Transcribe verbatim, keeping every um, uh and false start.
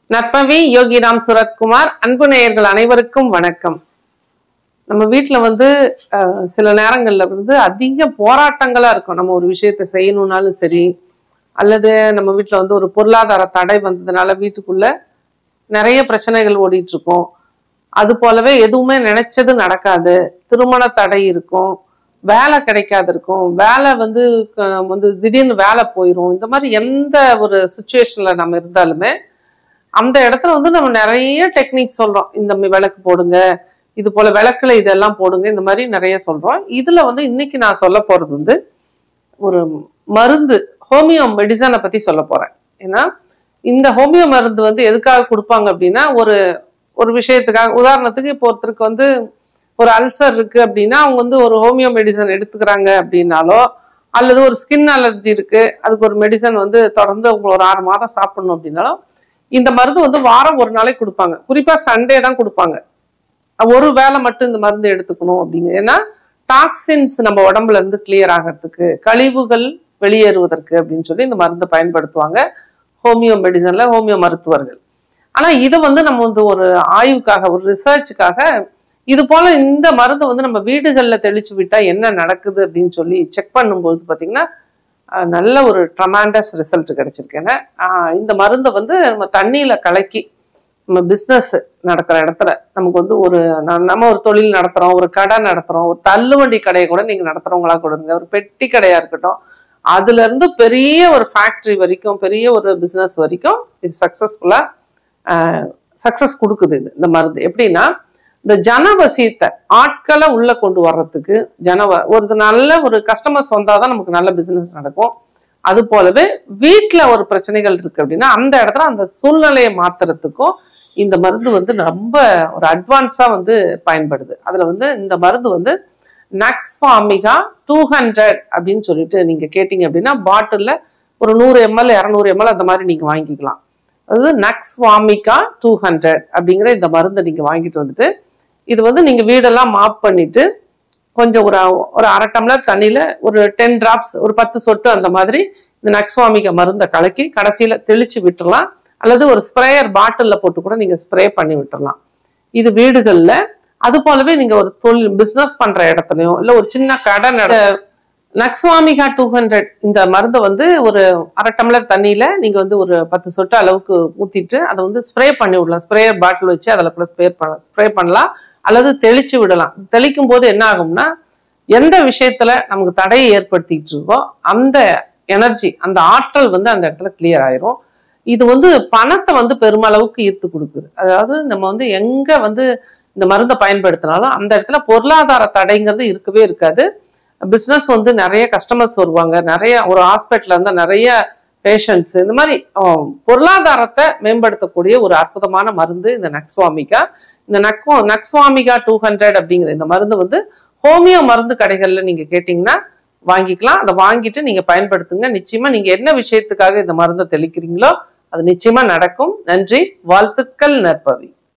நற்பவி யோகிராம் சுரத்குமார் அன்பு நேயர்கள் அனைவருக்கும் வணக்கம். நம்ம வீட்டில் வந்து சில நேரங்களில் வந்து அதிக போராட்டங்களா இருக்கும். நம்ம ஒரு விஷயத்தை செய்யணும்னாலும் சரி, அல்லது நம்ம வீட்டில் வந்து ஒரு பொருளாதார தடை வந்ததுனால வீட்டுக்குள்ள நிறைய பிரச்சனைகள் ஓடிட்டு இருக்கும். அது போலவே எதுவுமே நினைச்சது நடக்காது. திருமண தடை இருக்கும், வேலை கிடைக்காது இருக்கும், வேலை வந்து வந்து திடீர்னு வேலை போயிடும். இந்த மாதிரி எந்த ஒரு சுச்சுவேஷன்ல நம்ம இருந்தாலுமே அந்த இடத்துல வந்து நம்ம நிறைய டெக்னிக் சொல்றோம். இந்த விளக்கு போடுங்க, இது போல விளக்குல இதெல்லாம் போடுங்க, இந்த மாதிரி நிறைய சொல்றோம். இதுல வந்து இன்னைக்கு நான் சொல்ல போறது வந்து ஒரு மருந்து, ஹோமியோ மெடிசனை பத்தி சொல்ல போறேன். ஏன்னா இந்த ஹோமியோ மருந்து வந்து எதுக்காக கொடுப்பாங்க அப்படின்னா, ஒரு ஒரு விஷயத்துக்காக, உதாரணத்துக்கு இப்போ ஒருத்தருக்கு வந்து ஒரு அல்சர் இருக்கு அப்படின்னா அவங்க வந்து ஒரு ஹோமியோ மெடிசன் எடுத்துக்கிறாங்க அப்படின்னாலோ, அல்லது ஒரு ஸ்கின் அலர்ஜி இருக்கு அதுக்கு ஒரு மெடிசன் வந்து தொடர்ந்து அவங்க ஒரு ஆறு மாதம் சாப்பிடணும் அப்படின்னாலும் இந்த மருந்து வந்து வாரம் ஒரு நாளைக்கு கொடுப்பாங்க. குறிப்பா சண்டே தான் கொடுப்பாங்க. ஒரு வேளை மட்டும் இந்த மருந்து எடுத்துக்கணும் அப்படிங்க. ஏன்னா டாக்ஸின்ஸ் நம்ம உடம்புல இருந்து கிளியர் ஆகிறதுக்கு, கழிவுகள் வெளியேறுவதற்கு அப்படின்னு சொல்லி இந்த மருந்தை பயன்படுத்துவாங்க ஹோமியோ மெடிசன்ல ஹோமியோ மருத்துவர்கள். ஆனா இதை வந்து நம்ம வந்து ஒரு ஆய்வுக்காக, ஒரு ரிசர்ச்சுக்காக இது போல இந்த மருந்து வந்து நம்ம வீடுகள்ல தெளிச்சு விட்டா என்ன நடக்குது அப்படின்னு சொல்லி செக் பண்ணும்போது பாத்தீங்கன்னா நல்ல ஒரு ட்ரமாண்டஸ் ரிசல்ட் கிடைச்சிருக்கு. ஏன்னா இந்த மருந்தை வந்து நம்ம தண்ணியில கலக்கி நம்ம பிஸ்னஸ் நடக்கிற இடத்துல, நமக்கு வந்து ஒரு நம்ம ஒரு தொழில் நடத்துறோம், ஒரு கடை நடத்துறோம், ஒரு தள்ளுவண்டி கடையை கூட நீங்க நடத்துறவங்களா கொடுங்க, ஒரு பெட்டி கடையா இருக்கட்டும், அதுல இருந்து பெரிய ஒரு ஃபேக்டரி வரைக்கும், பெரிய ஒரு பிஸ்னஸ் வரைக்கும் இது சக்சஸ்ஃபுல்லா சக்சஸ் கொடுக்குது. இது இந்த மருந்து எப்படின்னா, இந்த ஜனவசியத்தை, ஆட்களை உள்ள கொண்டு வர்றதுக்கு, ஜனவ ஒரு நல்ல ஒரு கஸ்டமர்ஸ் வந்தாதான் நமக்கு நல்ல பிசினஸ் நடக்கும். அது போலவே வீட்டுல ஒரு பிரச்சனைகள் இருக்கு அப்படின்னா அந்த இடத்துல அந்த சூழ்நிலையை மாத்துறதுக்கும் இந்த மருந்து வந்து ரொம்ப ஒரு அட்வான்ஸா வந்து பயன்படுது. அதுல வந்து இந்த மருந்து வந்து நக்ஸ்வாமிகா டூ ஹண்ட்ரட் அப்படின்னு சொல்லிட்டு நீங்க கேட்டீங்க அப்படின்னா பாட்டில்ல ஒரு நூறு எம்எல் இருநூறு எம்எல் அந்த மாதிரி நீங்க வாங்கிக்கலாம். அதாவது நக்ஸ்வாமிகா டூ ஹண்ட்ரட் அப்படிங்கிற இந்த மருந்தை நீங்க வாங்கிட்டு வந்துட்டு, இது வந்து நீங்க வீடெல்லாம் மாப் பண்ணிட்டு கொஞ்சம் ஒரு ஒரு அரை டம்ளர் தண்ணியில ஒரு டென் டிராப்ஸ், ஒரு பத்து சொட்டு அந்த மாதிரி இந்த நக்ஸ்வாமிகா மருந்தை கலக்கி கடைசியில தெளிச்சு விட்டுறலாம். அல்லது ஒரு ஸ்ப்ரேயர் பாட்டில்ல போட்டு கூட நீங்க ஸ்ப்ரே பண்ணி விட்டுறலாம். இது வீடுகள்ல. அது போலவே நீங்க ஒரு தொழில் பிசினஸ் பண்ற இடத்துலயும், இல்ல ஒரு சின்ன கடை நட நக்ஸ்வாமிகா டூ ஹண்ட்ரட் இந்த மருந்தை வந்து ஒரு அரை டம்ளர் தண்ணியில நீங்க வந்து ஒரு பத்து சொட்டு அளவுக்கு ஊத்திட்டு அதை வந்து ஸ்ப்ரே பண்ணி விடலாம். ஸ்ப்ரேயர் பாட்டில் வச்சு அதில் கூட ஸ்ப்ரே பண்ண ஸ்ப்ரே பண்ணலாம் அல்லது தெளிச்சு விடலாம். தெளிக்கும் போது என்ன ஆகும்னா, எந்த விஷயத்துல நமக்கு தடையை ஏற்படுத்திட்டு இருக்கோ அந்த எனர்ஜி, அந்த ஆற்றல் வந்து அந்த இடத்துல கிளியர் ஆயிரும். இது வந்து பணத்தை வந்து பெருமளவுக்கு ஈர்த்து கொடுக்குது. அதாவது நம்ம வந்து எங்க வந்து இந்த மருந்தை பயன்படுத்தினாலும் அந்த இடத்துல பொருளாதார தடைங்கிறது இருக்கவே இருக்காது. பிஸ்னஸ் வந்து நிறைய கஸ்டமர்ஸ் வருவாங்க, நிறைய ஒரு ஹாஸ்பிட்டல்ல இருந்தா நிறைய பேஷண்ட்ஸ், இந்த மாதிரி பொருளாதாரத்தை மேம்படுத்தக்கூடிய ஒரு அற்புதமான மருந்து இந்த நக்ஸ்வாமிகா. இந்த நக்வா நக்ஸ்வாமிகா டூ ஹண்ட்ரட் அப்படிங்கிற இந்த மருந்து வந்து ஹோமியோ மருந்து கடைகள்ல நீங்க கேட்டீங்கன்னா வாங்கிக்கலாம். அதை வாங்கிட்டு நீங்க பயன்படுத்துங்க. நிச்சயமா நீங்க என்ன விஷயத்துக்காக இந்த மருந்தை தெளிக்கிறீங்களோ அது நிச்சயமா நடக்கும். நன்றி, வாழ்த்துக்கள் நற்பவி.